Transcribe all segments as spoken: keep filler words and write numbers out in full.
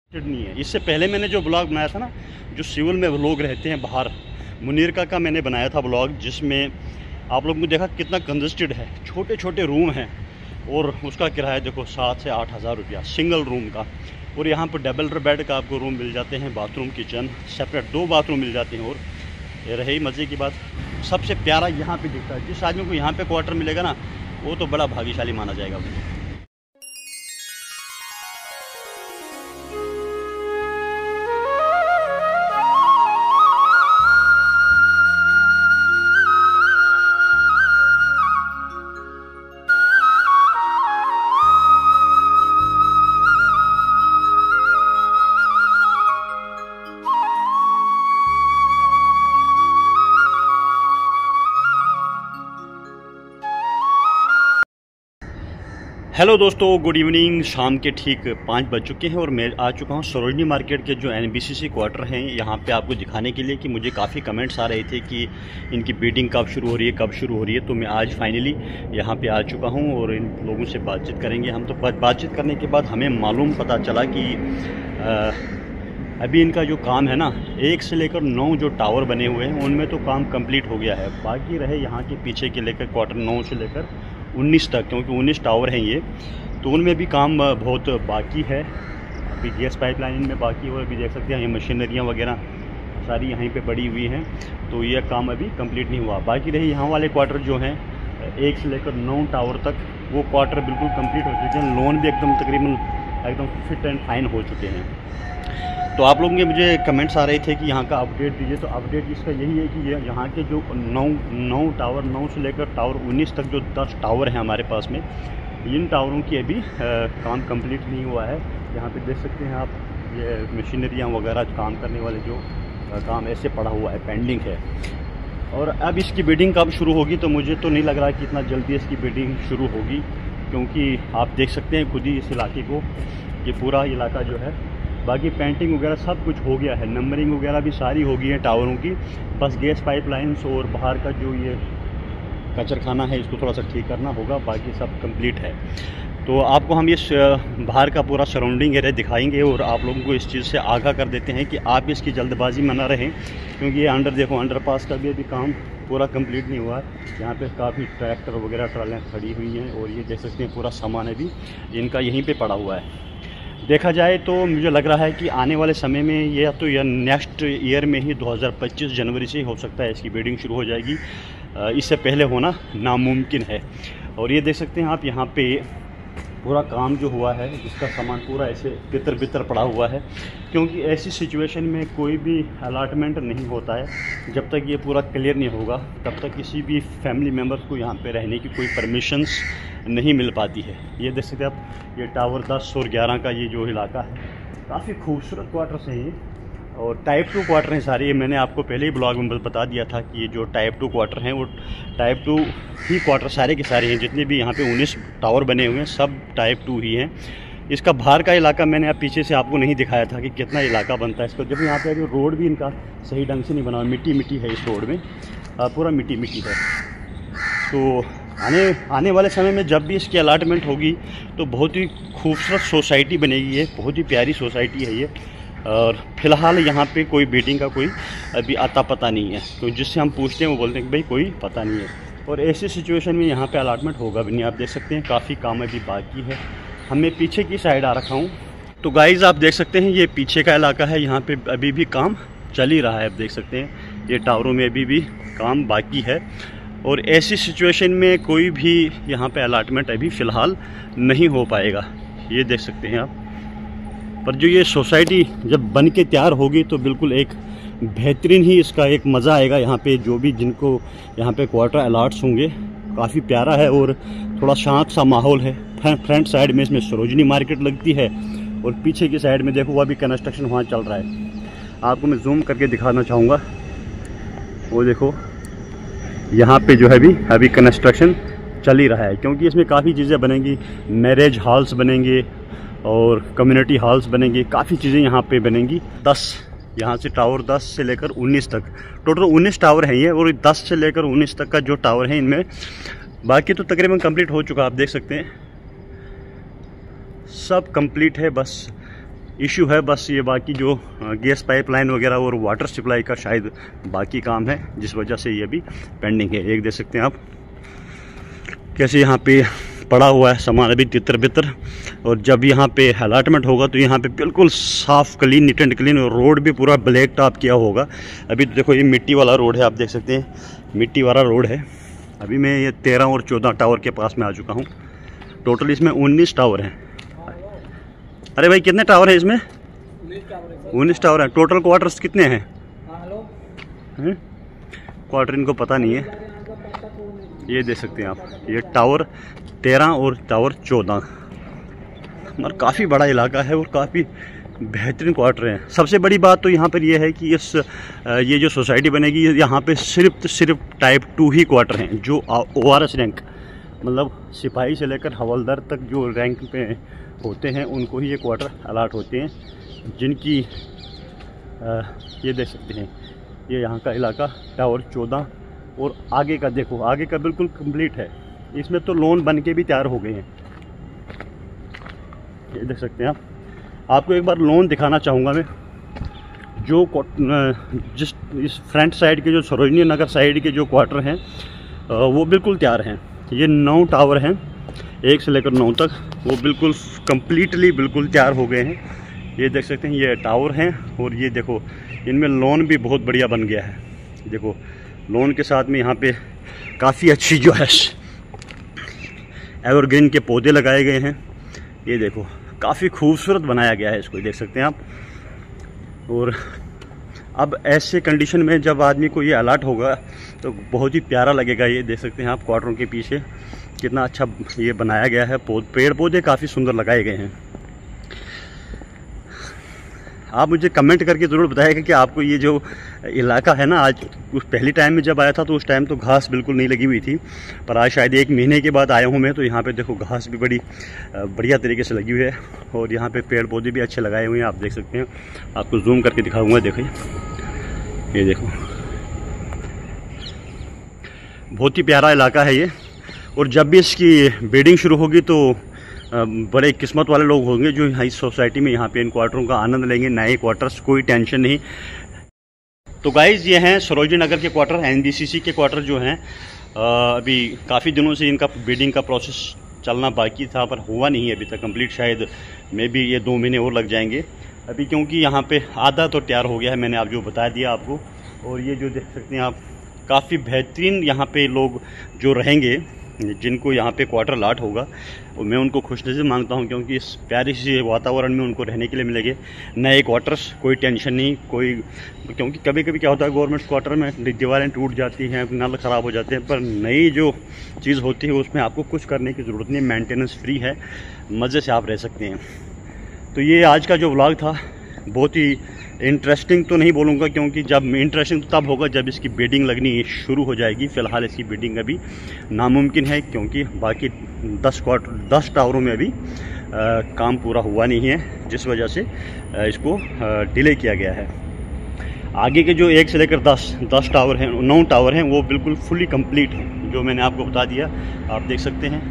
नहीं है। इससे पहले मैंने जो ब्लॉग बनाया था ना, जो सिविल में लोग रहते हैं बाहर, मुनीर का का मैंने बनाया था ब्लॉग, जिसमें आप लोगों ने देखा कितना कंजस्टेड है, छोटे छोटे रूम हैं और उसका किराया देखो सात से आठ हज़ार रुपया सिंगल रूम का। और यहाँ पर डबल बेड का आपको रूम मिल जाते हैं, बाथरूम किचन सेपरेट दो बाथरूम मिल जाते हैं। और ये रही मज़े की बात, सबसे प्यारा यहाँ पे दिखता है, जिस आदमी को यहाँ पे क्वार्टर मिलेगा ना, वो तो बड़ा भाग्यशाली माना जाएगा मुझे। हेलो दोस्तों, गुड इवनिंग। शाम के ठीक पाँच बज चुके हैं और मैं आ चुका हूं सरोजनी मार्केट के जो एनबीसीसी क्वार्टर हैं यहाँ पे आपको दिखाने के लिए कि मुझे काफ़ी कमेंट्स आ रहे थे कि इनकी बिडिंग कब शुरू हो रही है कब शुरू हो रही है। तो मैं आज फाइनली यहाँ पे आ चुका हूँ और इन लोगों से बातचीत करेंगे हम। तो बातचीत करने के बाद हमें मालूम पता चला कि आ, अभी इनका जो काम है ना, एक से लेकर नौ जो टावर बने हुए हैं उनमें तो काम कंप्लीट हो गया है। बाकी रहे यहाँ के पीछे के लेकर क्वार्टर नौ से लेकर उन्नीस तक, क्योंकि उन्नीस टावर हैं ये, तो उनमें भी काम बहुत बाकी है। अभी गैस पाइपलाइन में बाकी है और अभी देख सकते हैं ये मशीनरियाँ वगैरह सारी यहीं पे पड़ी हुई हैं, तो ये काम अभी कंप्लीट नहीं हुआ। बाकी रही यहाँ वाले क्वार्टर जो हैं एक से लेकर नौ टावर तक, वो क्वार्टर बिल्कुल कंप्लीट हो चुके हैं। लोन भी एकदम तकरीबन एकदम फिट एंड फाइन हो चुके हैं। तो आप लोगों के मुझे कमेंट्स आ रहे थे कि यहाँ का अपडेट दीजिए, तो अपडेट इसका यही है कि ये यहाँ के जो नौ नौ टावर नौ से लेकर टावर उन्नीस तक जो दस टावर हैं हमारे पास में, इन टावरों की अभी आ, काम कंप्लीट नहीं हुआ है। यहाँ पे देख सकते हैं आप, ये मशीनरियाँ वगैरह काम करने वाले जो आ, काम ऐसे पड़ा हुआ है, पेंडिंग है। और अब इसकी बिडिंग कब शुरू होगी, तो मुझे तो नहीं लग रहा कि इतना जल्दी इसकी बिडिंग शुरू होगी, क्योंकि आप देख सकते हैं खुद ही इस इलाके को, ये पूरा इलाका जो है, बाकी पेंटिंग वगैरह सब कुछ हो गया है, नंबरिंग वगैरह भी सारी हो गई है टावरों की। बस गैस पाइपलाइंस और बाहर का जो ये कचरखाना है इसको थोड़ा सा ठीक करना होगा, बाकी सब कंप्लीट है। तो आपको हम ये बाहर का पूरा सराउंडिंग एरिया दिखाएंगे और आप लोगों को इस चीज़ से आगाह कर देते हैं कि आप इसकी जल्दबाजी में ना रहें, क्योंकि ये अंडर देखो अंडरपास का भी अभी काम पूरा कंप्लीट नहीं हुआ है। यहाँ पे काफ़ी ट्रैक्टर वगैरह ट्रालियाँ खड़ी हुई हैं और ये देख सकते हैं पूरा सामान अभी इनका यहीं पर पड़ा हुआ है। देखा जाए तो मुझे लग रहा है कि आने वाले समय में ये या तो या नेक्स्ट ईयर में ही दो हज़ार पच्चीस जनवरी से ही हो सकता है इसकी बिडिंग शुरू हो जाएगी, इससे पहले होना नामुमकिन है। और ये देख सकते हैं आप, यहाँ पे पूरा काम जो हुआ है, जिसका सामान पूरा ऐसे बितर बितर पड़ा हुआ है, क्योंकि ऐसी सिचुएशन में कोई भी अलाटमेंट नहीं होता है। जब तक ये पूरा क्लियर नहीं होगा तब तक किसी भी फैमिली मेम्बर्स को यहाँ पे रहने की कोई परमिशंस नहीं मिल पाती है। ये देख सकते हैं आप, ये टावर दस और ग्यारह का ये जो इलाका है, काफ़ी खूबसूरत क्वार्टर्स हैं ये, और टाइप टू क्वार्टर हैं सारे। ये मैंने आपको पहले ही ब्लॉग में बता दिया था कि ये जो टाइप टू क्वार्टर हैं वो टाइप टू ही क्वार्टर सारे के सारे हैं। जितने भी यहाँ पे उन्नीस टावर बने हुए हैं सब टाइप टू ही हैं। इसका बाहर का इलाका मैंने आप पीछे से आपको नहीं दिखाया था कि कितना इलाका बनता है इसको। जब यहाँ पे रोड भी इनका सही ढंग से नहीं बना, मिट्टी मिट्टी है इस रोड में, पूरा मिट्टी मिट्टी है। तो आने आने वाले समय में जब भी इसकी अलाटमेंट होगी तो बहुत ही खूबसूरत सोसाइटी बनेगी, ये बहुत ही प्यारी सोसाइटी है ये। और फिलहाल यहाँ पे कोई बिडिंग का कोई अभी आता पता नहीं है, तो जिससे हम पूछते हैं वो बोलते हैं कि भाई कोई पता नहीं है। और ऐसी सिचुएशन में यहाँ पे अलाटमेंट होगा भी नहीं। आप देख सकते हैं काफ़ी काम अभी बाकी है। हमें पीछे की साइड आ रखा हूँ, तो गाइज़ आप देख सकते हैं ये पीछे का इलाका है, यहाँ पे अभी भी काम चल ही रहा है। आप देख सकते हैं ये टावरों में अभी भी काम बाकी है। और ऐसी सिचुएशन में कोई भी यहाँ पे अलाटमेंट अभी फ़िलहाल नहीं हो पाएगा, ये देख सकते हैं आप। पर जो ये सोसाइटी जब बन के तैयार होगी तो बिल्कुल एक बेहतरीन ही इसका एक मज़ा आएगा। यहाँ पे जो भी जिनको यहाँ पे क्वार्टर अलाट्स होंगे, काफ़ी प्यारा है और थोड़ा शांत सा माहौल है। फ्रंट साइड में इसमें सरोजनी मार्केट लगती है और पीछे की साइड में देखो वह भी कंस्ट्रक्शन वहाँ चल रहा है। आपको मैं जूम करके दिखाना चाहूँगा, वो देखो यहाँ पे जो है अभी अभी कंस्ट्रक्शन चल ही रहा है, क्योंकि इसमें काफ़ी चीज़ें बनेंगी। मैरिज हॉल्स बनेंगे और कम्युनिटी हॉल्स बनेंगे, काफ़ी चीज़ें यहाँ पे बनेंगी। दस यहाँ से टावर दस से लेकर उन्नीस तक, टोटल उन्नीस टावर हैं ये, और दस से लेकर उन्नीस तक का जो टावर है इनमें बाकी तो तकरीबन कंप्लीट हो चुका। आप देख सकते हैं सब कंप्लीट है, बस इशू है बस ये, बाकी जो गैस पाइपलाइन वगैरह और वाटर सप्लाई का शायद बाकी काम है, जिस वजह से ये भी पेंडिंग है। एक देख सकते हैं आप कैसे यहाँ पे पड़ा हुआ है सामान अभी तितर बितर, और जब यहाँ पे अलॉटमेंट होगा तो यहाँ पे बिल्कुल साफ़ क्लीन, नीट एंड क्लीन, और रोड भी पूरा ब्लैक टॉप किया होगा। अभी तो देखो ये मिट्टी वाला रोड है, आप देख सकते हैं मिट्टी वाला रोड है। अभी मैं ये तेरह और चौदह टावर के पास में आ चुका हूँ। टोटल इसमें उन्नीस टावर हैं। अरे भाई कितने टावर हैं इसमें? उन्नीस टावर हैं। टोटल क्वार्टर्स कितने हैं? क्वार्टर इनको पता नहीं है। ये देख सकते हैं आप, ये टावर तेरह और टावर चौदह, मतलब काफ़ी बड़ा इलाका है और काफ़ी बेहतरीन क्वार्टर हैं। सबसे बड़ी बात तो यहाँ पर ये है कि इस ये जो सोसाइटी बनेगी यहाँ पे सिर्फ सिर्फ टाइप टू ही क्वार्टर हैं, जो ओ आर एस रैंक, मतलब सिपाही से लेकर हवलदार तक जो रैंक पे होते हैं उनको ही ये क्वार्टर अलाट होते हैं, जिनकी आ, ये देख सकते हैं ये यहाँ का इलाका टावर चौदह, और आगे का देखो, आगे का बिल्कुल कंप्लीट है। इसमें तो लोन बन के भी तैयार हो गए हैं। ये देख सकते हैं आप। आपको एक बार लोन दिखाना चाहूँगा मैं, जो जिस इस फ्रंट साइड के जो सरोजनी नगर साइड के जो क्वार्टर हैं वो बिल्कुल तैयार हैं। ये नौ टावर हैं, एक से लेकर नौ तक, वो बिल्कुल कंप्लीटली बिल्कुल तैयार हो गए हैं। ये देख सकते हैं ये टावर हैं, और ये देखो इनमें लोन भी बहुत बढ़िया बन गया है। देखो लोन के साथ में यहाँ पे काफ़ी अच्छी जो है एवरग्रीन के पौधे लगाए गए हैं। ये देखो काफ़ी खूबसूरत बनाया गया है इसको, देख सकते हैं आप। और अब ऐसे कंडीशन में जब आदमी को ये अलर्ट होगा तो बहुत ही प्यारा लगेगा। ये देख सकते हैं आप क्वार्टरों के पीछे कितना अच्छा ये बनाया गया है, पेड़ पौधे काफ़ी सुंदर लगाए गए हैं। आप मुझे कमेंट करके ज़रूर बताइएगा कि आपको ये जो इलाका है ना, आज उस पहली टाइम में जब आया था तो उस टाइम तो घास बिल्कुल नहीं लगी हुई थी, पर आज शायद एक महीने के बाद आया हूँ मैं, तो यहाँ पे देखो घास भी बड़ी बढ़िया तरीके से लगी हुई है, और यहाँ पे पेड़ पौधे भी अच्छे लगाए हुए हैं। आप देख सकते हैं, आपको जूम करके दिखाऊँगा। देखिए ये देखो बहुत ही प्यारा इलाका है ये, और जब भी इसकी बिल्डिंग शुरू होगी तो बड़े किस्मत वाले लोग होंगे जो यहाँ इस सोसाइटी में यहाँ पे इन क्वार्टरों का आनंद लेंगे। नए क्वार्टर्स, कोई टेंशन नहीं। तो गाइज ये हैं सरोजनी नगर के क्वार्टर, एनबीसीसी के क्वार्टर जो हैं। अभी काफ़ी दिनों से इनका बिल्डिंग का प्रोसेस चलना बाकी था, पर हुआ नहीं है अभी तक कंप्लीट। शायद मे भी ये दो महीने और लग जाएंगे अभी, क्योंकि यहाँ पे आधा तो तैयार हो गया है, मैंने आप जो बता दिया आपको। और ये जो देख सकते हैं आप, काफ़ी बेहतरीन यहाँ पे लोग जो रहेंगे, जिनको यहाँ पे क्वार्टर लाट होगा, और मैं उनको खुशनसीब मांगता हूँ, क्योंकि इस प्यारी सी वातावरण में उनको रहने के लिए मिलेंगे नए क्वार्टर्स। कोई टेंशन नहीं, कोई, क्योंकि कभी कभी क्या होता है गवर्नमेंट क्वार्टर में दीवारें टूट जाती हैं, नल ख़राब हो जाते हैं, पर नई जो चीज़ होती है उसमें आपको कुछ करने की ज़रूरत नहीं, मेंटेनेंस फ्री है, मज़े से आप रह सकते हैं। तो ये आज का जो व्लॉग था बहुत ही इंटरेस्टिंग तो नहीं बोलूँगा, क्योंकि जब इंटरेस्टिंग तो तब होगा जब इसकी बिडिंग लगनी शुरू हो जाएगी। फ़िलहाल इसकी बिडिंग अभी नामुमकिन है, क्योंकि बाकी दस क्वार्टर दस टावरों में अभी आ, काम पूरा हुआ नहीं है, जिस वजह से आ, इसको आ, डिले किया गया है। आगे के जो एक से लेकर दस दस टावर हैं, नौ टावर हैं, वो बिल्कुल फुली कंप्लीट हैं, जो मैंने आपको बता दिया, आप देख सकते हैं।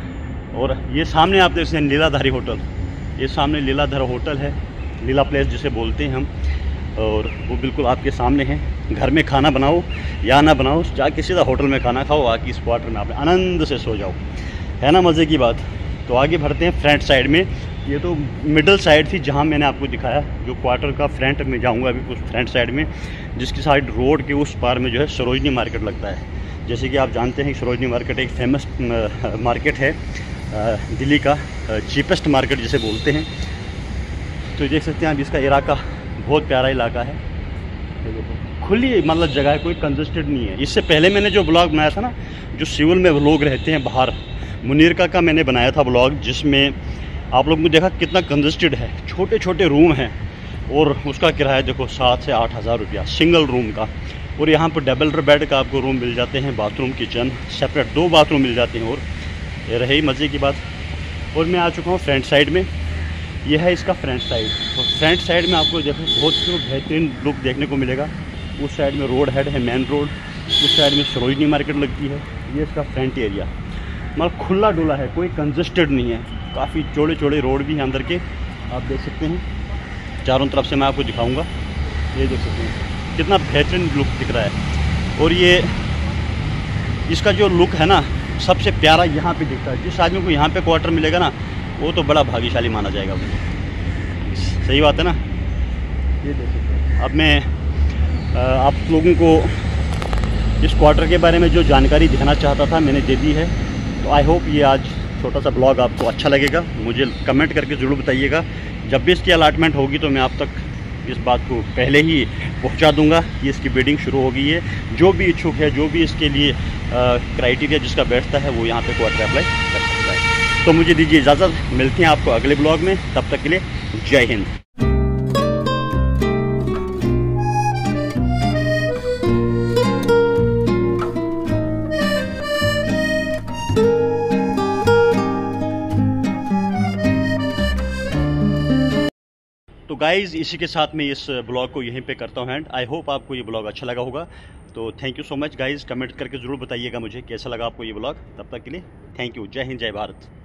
और ये सामने आप देख सकते हैं लीलाधारी होटल, ये सामने लीलाधर होटल है, लीला प्लेस जिसे बोलते हैं हम, और वो बिल्कुल आपके सामने है। घर में खाना बनाओ या ना बनाओ, जाके सीधा होटल में खाना खाओ, आके इस क्वार्टर में आप आनंद से सो जाओ, है ना मज़े की बात। तो आगे बढ़ते हैं फ्रंट साइड में। ये तो मिडल साइड थी जहाँ मैंने आपको दिखाया, जो क्वार्टर का फ्रंट में जाऊँगा अभी कुछ फ्रंट साइड में, जिसकी साइड रोड के उस पार में जो है सरोजनी मार्केट लगता है। जैसे कि आप जानते हैं सरोजनी मार्केट एक फेमस मार्केट है, दिल्ली का चीपेस्ट मार्केट जिसे बोलते हैं। तो देख सकते हैं आप, इसका इलाका बहुत प्यारा इलाका है, खुली मतलब जगह है, कोई कंजस्टेड नहीं है। इससे पहले मैंने जो ब्लॉग बनाया था ना, जो सिविल में लोग रहते हैं बाहर, मुनीरका का मैंने बनाया था ब्लॉग, जिसमें आप लोगों ने देखा कितना कंजस्टेड है, छोटे छोटे रूम हैं, और उसका किराया देखो सात से आठ हज़ार रुपया सिंगल रूम का। और यहाँ पर डबल बेड का आपको रूम मिल जाते हैं, बाथरूम किचन सेपरेट दो बाथरूम मिल जाते हैं, और ये रही मज़े की बात। और मैं आ चुका हूँ फ्रंट साइड में, यह है इसका फ्रंट साइड। तो फ्रंट साइड में आपको देखो बहुत बेहतरीन लुक देखने को मिलेगा। उस साइड में रोड हेड है, मेन रोड, उस साइड में सरोजनी मार्केट लगती है। ये इसका फ्रंट एरिया मतलब खुला डुला है, कोई कंजस्टेड नहीं है, काफ़ी चौड़े चौड़े रोड भी हैं अंदर के, आप देख सकते हैं। चारों तरफ से मैं आपको दिखाऊंगा। ये देख सकते हैं कितना बेहतरीन लुक दिख रहा है। और ये इसका जो लुक है ना सबसे प्यारा यहाँ पे दिखता है। जिस आदमी को यहाँ पे क्वार्टर मिलेगा ना वो तो बड़ा भाग्यशाली माना जाएगा मुझे। सही बात है ना। ये देख सकते हैं। अब मैं आप लोगों को इस क्वार्टर के बारे में जो जानकारी देना चाहता था मैंने दे दी है। तो आई होप ये आज छोटा सा ब्लॉग आपको अच्छा लगेगा। मुझे कमेंट करके ज़रूर बताइएगा। जब भी इसकी अलाटमेंट होगी तो मैं आप तक इस बात को पहले ही पहुंचा दूंगा कि इसकी बिडिंग शुरू हो गई है। जो भी इच्छुक है, जो भी इसके लिए क्राइटेरिया जिसका बैठता है वो यहाँ पे क्वार्टर अप्लाई कर सकता है। तो मुझे दीजिए इजाज़त, मिलते हैं आपको अगले ब्लॉग में। तब तक के लिए जय हिंद। तो गाइज़ इसी के साथ मैं इस ब्लॉग को यहीं पे करता हूँ एंड आई होप आपको ये ब्लॉग अच्छा लगा होगा। तो thank you so much guys, comment करके ज़रूर बताइएगा मुझे कैसा लगा आपको ये ब्लॉग। तब तक के लिए थैंक यू। जय हिंद, जय भारत।